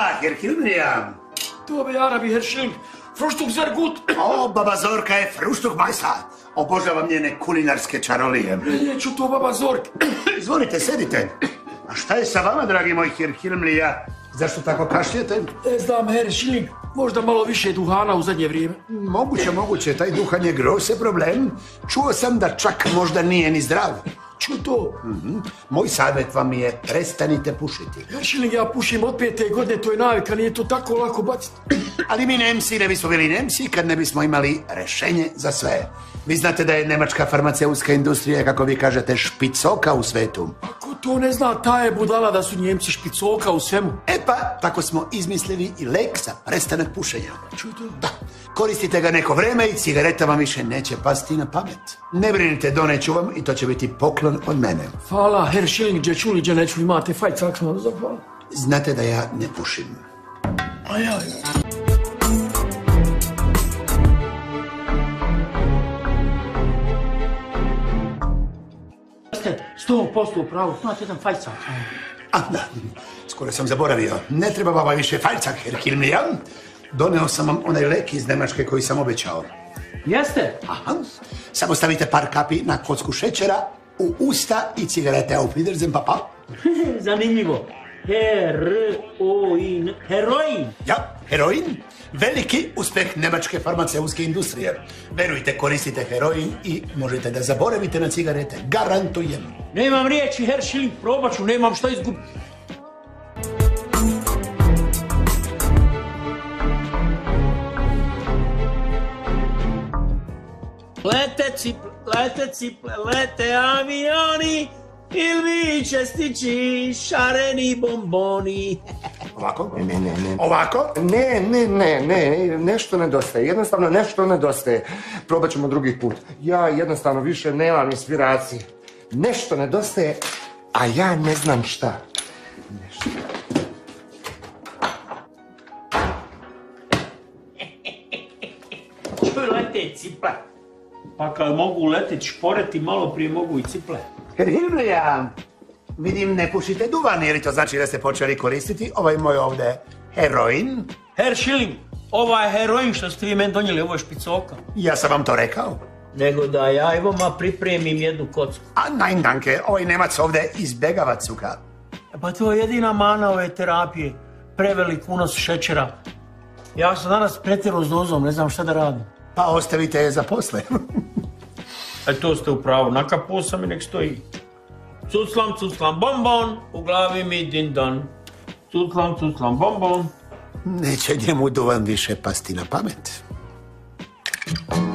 Herr Hilmriam. Du habe Arabi, Herr Schilling. Frühstück sehr gut. O, baba Zorka je Frühstückmeister. Obožavam njene kulinarske čarolije. Neću to, baba Zorka. Izvolite, sedite. A šta je sa vama, dragi moj Herr Hilmrija? Zašto tako kašljete? Ne znam, Herr Schilling. Možda malo više duhana u zadnje vrijeme. Moguće. Taj duhan je grose problem. Čuo sam da čak možda nije ni zdrav. Čuto. Moj savjet vam je prestanite pušiti. Herr Schilling, ja pušim od 5. godine, to je navika, nije to tako lako baciti. Ali mi Nemci ne bismo bili Nemci kad ne bismo imali rešenje za sve. Vi znate da je nemačka farmaceutska industrija, kako vi kažete, špicoka u svetu. Ako to ne zna, ta je budala da su Njemci špicoka u svemu. E pa, tako smo izmislili i lek za prestanak pušenja. Čuto. Da, koristite ga neko vreme i cigareta vam više neće pasti na pamet. Ne brinite, doneću vam i to će biti poklon od mene. Hvala, Herr Schilling, gdje čuli, gdje neću, imate fajcak sam vam zahvala. Znate da ja ne pušim. A ja. 100% pravo, imate jedan fajcak. A, da, skoro sam zaboravio. Ne treba vama više fajcak, Herr Hilmriam. Doneo sam vam onaj lek iz Njemačke koji sam obećao. Jeste? Aha. Samo stavite par kapi na kocku šećera u usta i cigarete. Auf Wiedersehen, papa. Zanimljivo. Heroin. Heroin? Ja, heroin. Veliki uspjeh nemačke farmaceutske industrije. Verujte, koristite heroin i možete da zaboravite na cigarete. Garantujem. Nemam riječi, Herr Schilling, probat ću, nemam šta izgubiti. Lete ciple, lete avioni, ili čestići, šareni bomboni. Ovako? Ne. Ovako? Ne, nešto nedostaje. Jednostavno nešto nedostaje. Probat ćemo drugi put. Ja jednostavno više nemam inspiracije. Nešto nedostaje, a ja ne znam šta. Nešto. Čuj, lete ciple. Pa kad mogu leteti šporeti, malo prije mogu i ciple. Herr Hilmriam, vidim ne pušite duvan, je li to znači da ste počeli koristiti ovaj moj ovdje heroin? Herr Schilling, ovaj heroin što ste vi meni donijeli, ovo je špicoka. Ja sam vam to rekao. Nego da ja i vama pripremim jednu kocku. A nein, danke, ovaj Nemac ovdje izbjegava cuka. Pa to je jedina mana ove terapije, prevelik unos šećera. Ja sam danas pretjerao s dozom, ne znam šta da radim. Pa ostavite je za posle. To ste u pravu, nakapuo sam i nek stoji. Cuclam, bonbon, u glavi mi din dan. Cuclam, bonbon. Neće njemu duvan više pasti na pamet.